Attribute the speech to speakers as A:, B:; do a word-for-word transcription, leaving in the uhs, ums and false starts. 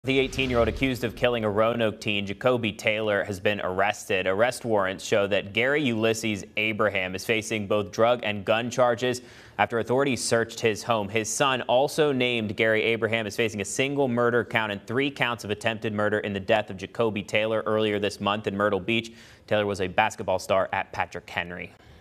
A: The eighteen-year-old accused of killing a Roanoke teen, Jakolbi Taylor, has been arrested. Arrest warrants show that Gary Ulysses Abraham is facing both drug and gun charges after authorities searched his home. His son, also named Gary Abraham, is facing a single murder count and three counts of attempted murder in the death of Jakolbi Taylor earlier this month in Myrtle Beach. Taylor was a basketball star at Patrick Henry.